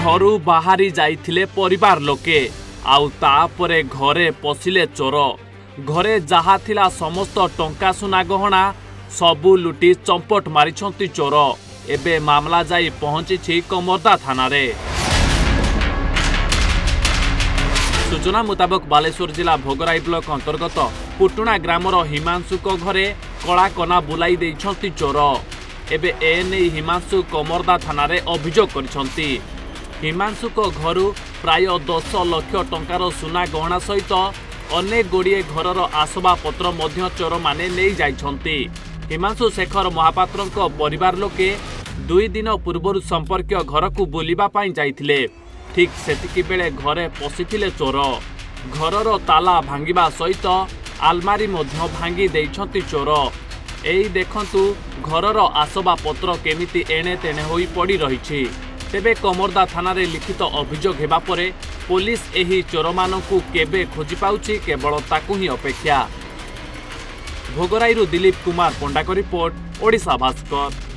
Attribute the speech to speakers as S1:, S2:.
S1: घरू बाहरी जाइथिले परिवार लोके आउ तापरे घरे पशिले चोर। घरे जहा थिला समस्त टंका सुना गहना सबु लुटी चंपट मारिछंती चोर। एबे मामला जाई पहुंची कमरदा थाना रे। सूचना मुताबक बालेश्वर जिला भोगराई ब्लॉक अंतर्गत पुटुणा ग्रामर हिमांशु को घरे कला कना बुलाई देइछंती चोर। एबे एने हिमांशु कमरदा थाना रे अभियोग करिछंती। हिमांशु को घरू प्राय 10 लाख टंकार सुना गहना सहित अनेक गुड़िए घरर आसबा पत्र मध्य चोर माने नहीं जाइछंती। हिमांशु शेखर महापात्र परिवार लोके 2 दिन पूर्व संपर्क घर को बुलिबा पाई जाइथिले। ठीक सेतिकी बेले घरे पशिथिले चोर। घरर ताला भांगिबा सहित आलमारी मध्य भांगी देइछंती चोर। एई देखंतु घरर आसबा पत्र केमिति एणे तेणे होई पड़ी रहिछि। तेबे कमरदा थाना रे लिखित अभियोग हेबा परे पुलिस एही चोर मानकु केबे खोजी पाउछि केवल ताकु ही अपेक्षा। भोगराईरु दिलीप कुमार पंडा को रिपोर्ट, ओडिशा भास्कर।